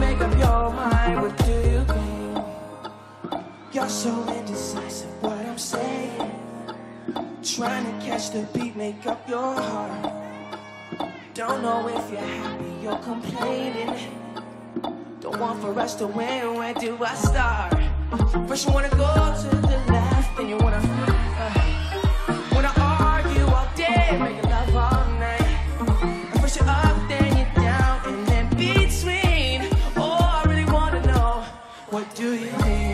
make up your mind, what do you mean? You're so indecisive, what I'm saying. Trying to catch the beat, make up your heart. Don't know if you're happy, you're complaining. Don't want for us to win, where do I start? First you wanna go to the left, then you wanna argue all day, make love all night. First you're up, then you're down, and then between. Oh, I really wanna know, what do you mean?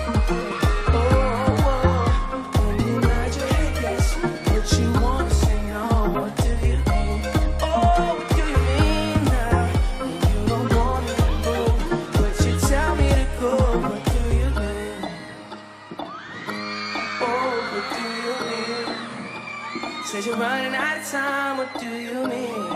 Says you're running out of time, what do you mean?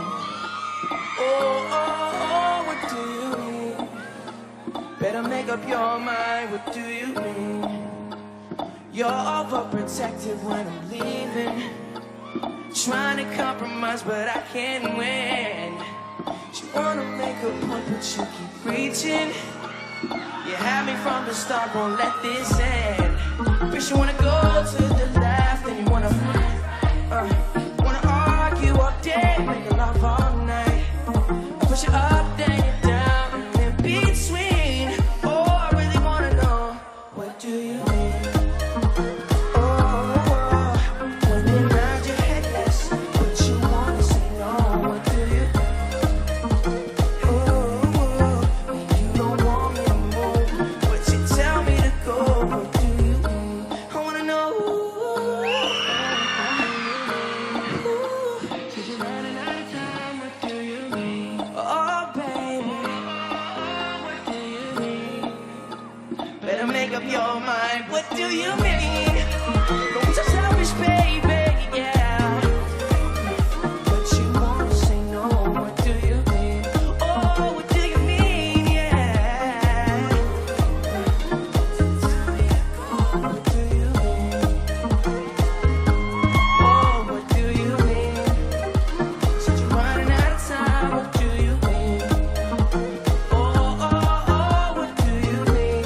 Oh, what do you mean? Better make up your mind, what do you mean? You're overprotective when I'm leaving. Trying to compromise, but I can't win. You wanna make a point, but you keep reaching. You had me from the start, won't let this end. First you wanna go to the left, then you wanna argue all day, make love all night. I push you up, then you're down, and in between. Oh, I really wanna know, what do you mean? Oh, when you nod your head yes, but you wanna say no, what do you mean? Oh, when you don't want me to move, but you tell me to go, what do you mean? I wanna know. Make up your mind, what do you mean? Don't so selfish, baby, yeah. But you wanna say no, what do you mean? Oh, what do you mean, yeah. What do you mean? Oh, what do you mean? Since you're running out of time, what do you mean? Oh, what do you mean?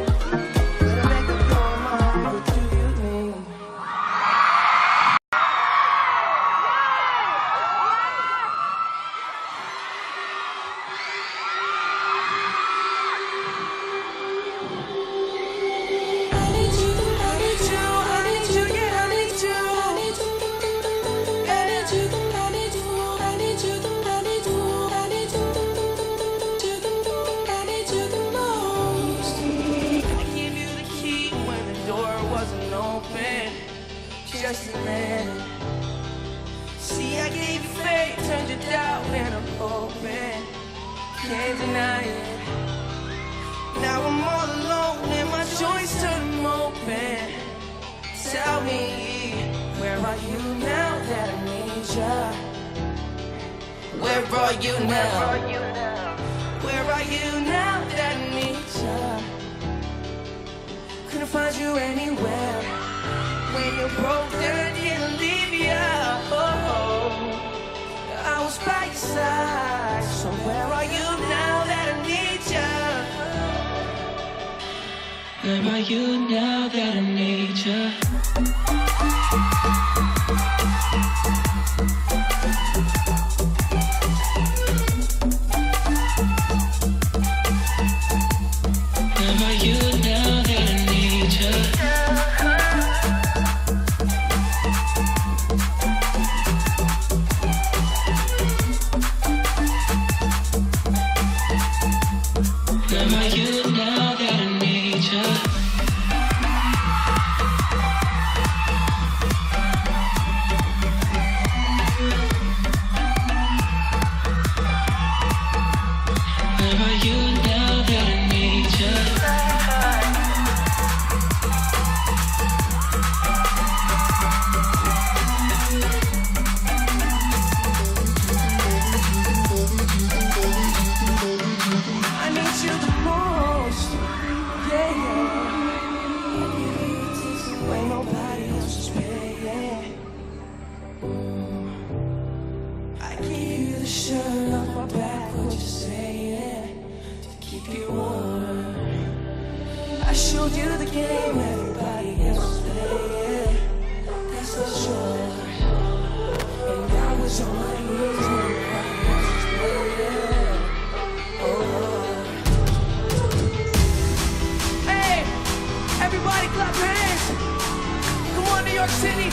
Just a minute. See, I gave you faith, turned you down when I'm open. Can't deny it. Now I'm all alone and my joints turn them open. Tell me, where are you now that I need ya? Where are you now? Where are you now that I need ya? Couldn't find you anywhere. When you broke, then didn't leave ya. Oh, I was by your side. So where are you now that I need ya? Where are you now that I need ya? Where are you now that I need ya? shirt off my back, what you saying? get warm. I showed you the game everybody else played, that's for sure. And I was on my knees when I was playing. Oh. Hey, everybody clap your hands. Come on, New York City.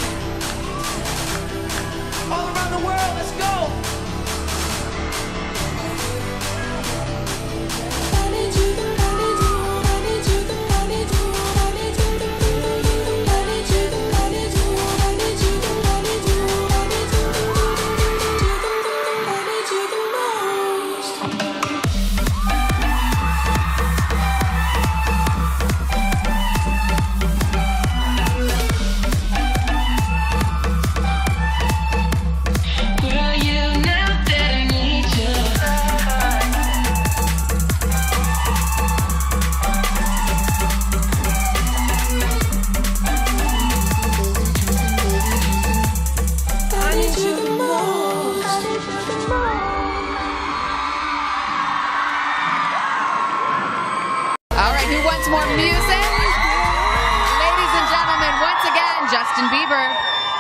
All around the world, let's go. More music. Ladies and gentlemen, once again, Justin Bieber.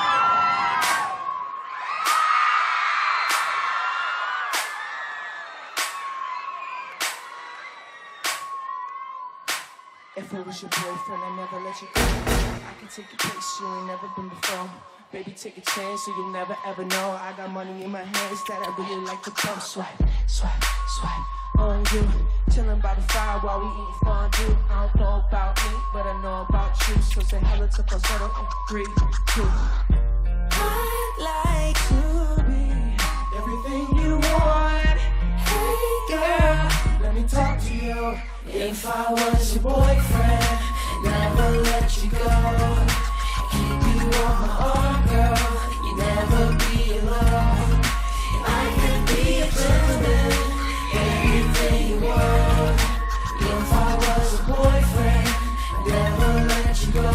If I was your boyfriend, I'd never let you go. I can take a place you ain't never been before. Baby, take a chance so you'll never ever know. I got money in my hands that I really like to throw. Swipe, swipe, swipe on you. Chillin' by the fire while we eat fondue. I don't know about me, but I know about you. So say hello to falsetto in 3, 2. I'd like to be everything you want. Hey girl, let me talk to you. If I was your boyfriend, never let you go. Keep you on my arm, girl. You never be alone. I could be a gentleman. Anything you want. If I was a boyfriend, I'd never let you go.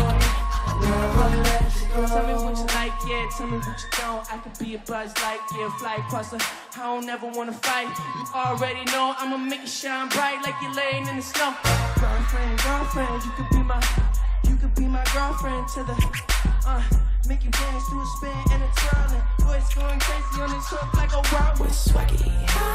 Never let you go. Tell me what you like, yeah, tell me what you don't. I could be a Buzz Lightyear, fly across the. I don't ever wanna fight. You already know I'ma make it shine bright like you're laying in the snow. Girlfriend, girlfriend, you could be my girlfriend to the make you dance to a spin and a twirling. Voice going crazy on this hook like a whirlwind. Swaggy.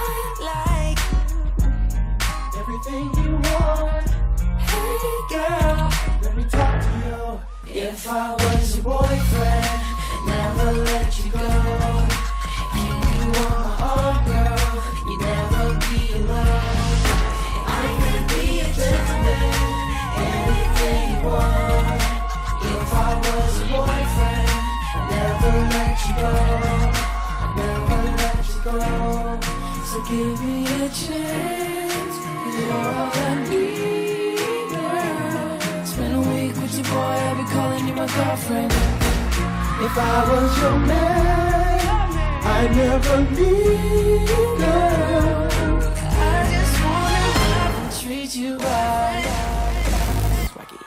I like everything you want. Hey girl, let me talk to you. If I was your boyfriend, never let you go. Keep you on my arm, girl. You never be alone. I could be a gentleman. Anything you want. If I was your boyfriend, never let you go. Never let you go. So give me a chance. You're all I need, girl. Spend a week with your boy, I'll be calling you my girlfriend. If I was your man, I'd never leave, girl. I just wanna love and treat you right. Swaggy.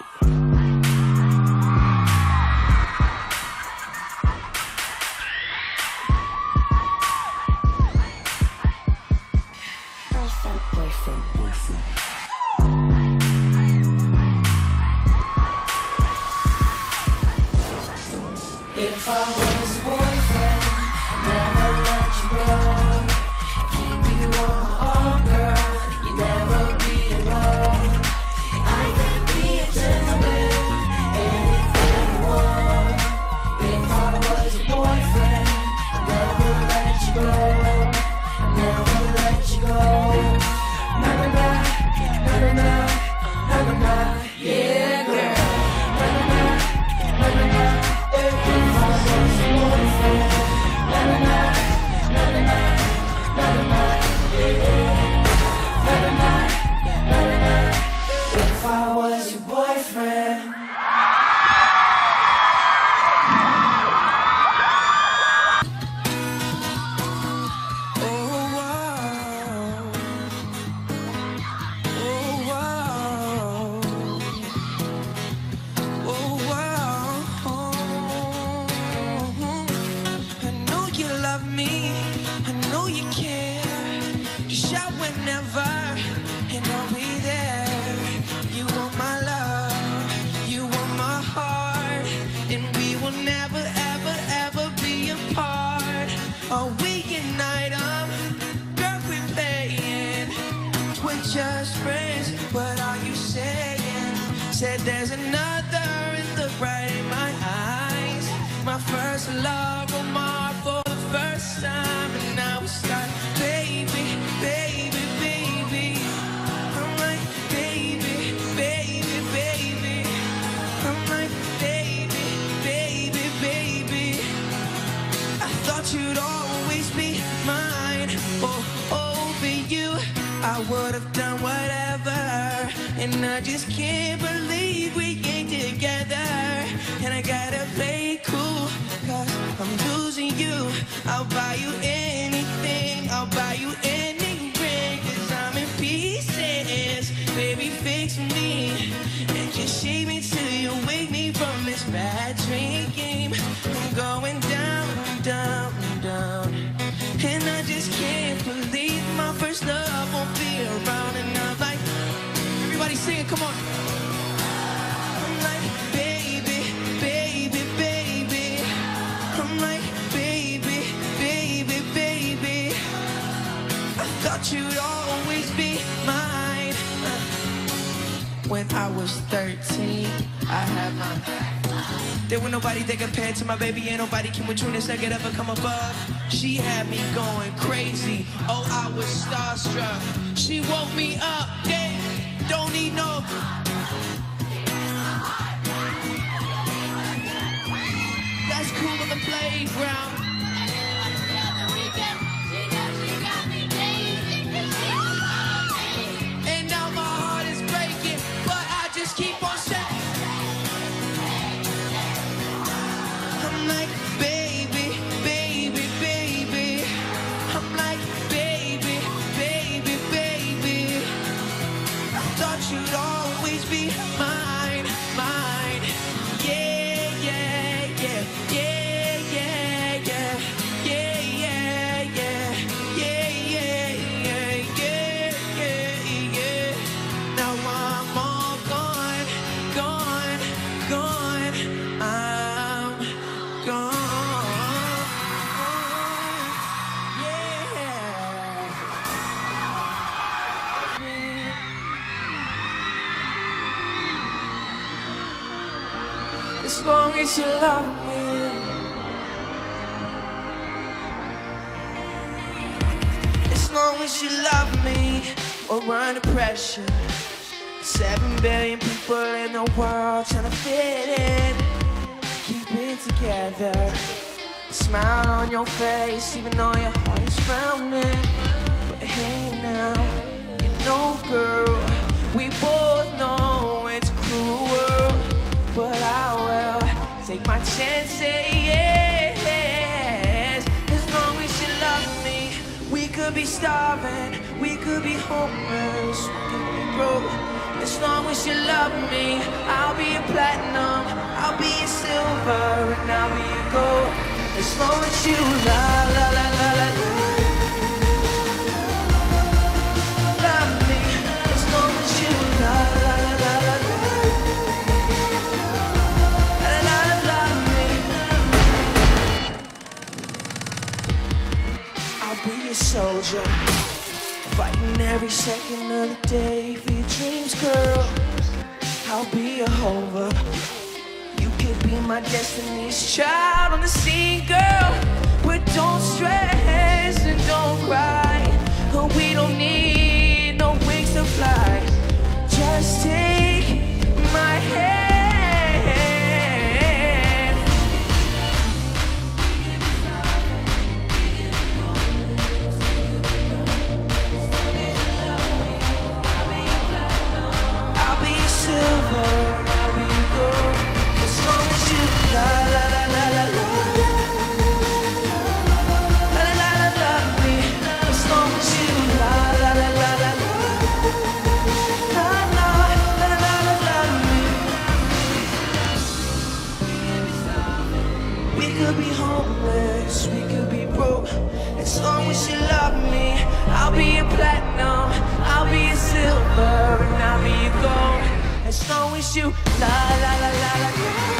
Boyfriend. If I was a boyfriend, never let you go. Keep you on my arm, girl. You never be alone. I can be a gentleman. Anything you want. If I was a boyfriend, never let you go. Never let you go. Nah, nah, nah. best friends. What are you saying? Said there's another and look right in my eyes. My first love on my for the first time, and now it's like, baby, baby, baby. I'm like, baby, baby, baby. I'm like, baby, baby, baby. I thought you'd always be mine. Oh, for you, I would have done whatever. And I just can't believe we ain't together. And I gotta play cool, cause I'm losing you. I'll buy you anything, I'll buy you any ring, cause I'm in pieces. Baby, fix me and just shake me till you wake me from this bad dream game. I'm going down, down, down. And I just can't believe my first love won't be around. And I'm like, everybody sing it, come on. I'm like, baby, baby, baby. I'm like, baby, baby, baby. I thought you'd always be mine. When I was 13, I had my... There was nobody that compared to my baby, and nobody came with trueness that could ever come above. She had me going crazy, oh, I was starstruck. She woke me up, yeah, don't need no... That's cool on the playground. And now my heart is breaking, but I just keep on saying, I'm like, baby, baby, baby. I'm like, baby, baby, baby. I thought you'd always be mine, mine. Yeah, yeah, yeah, yeah, yeah, yeah, yeah, yeah, yeah, yeah, yeah, yeah, yeah, yeah. Now I'm all gone, gone, gone. I'm gone. Yeah. As long as you love me, as long as you love me, we're under pressure. 7 billion people in the world trying to fit in, keep it together. Smile on your face, even though your heart is frowning. But hey now, you know, girl, we both know it's a cruel world, but I will take my chances. As long as you love me, we could be starving, we could be homeless, we could be broke. As long as you love me, I'll be a platinum, I'll be a silver, and I'll be a gold. As long as you love me, as long as you love me, I'll be a soldier, fighting every second of the day for your dreams, girl. I'll be a hover. You could be my destiny's child on the scene, girl. But don't stress and don't cry. We don't need no wings to fly. Just take my hand. I'll be silver, I'll be gold. As long as you love me. As long as you love me. We could be homeless, we could be broke. As long as you love me, I'll be a platinum, I'll be a silver, and I'll be a gold. As long as you la la la la la.